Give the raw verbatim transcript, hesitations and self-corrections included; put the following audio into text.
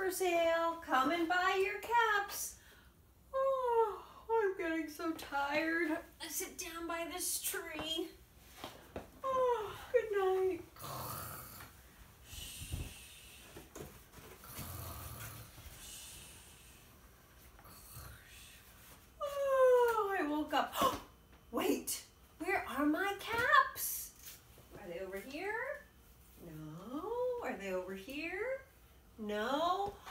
for sale. Come and buy your caps. Oh, I'm getting so tired. I sit down by this tree. Oh, good night. Oh, I woke up. Wait, where are my caps? Are they over here? No. Are they over here? No.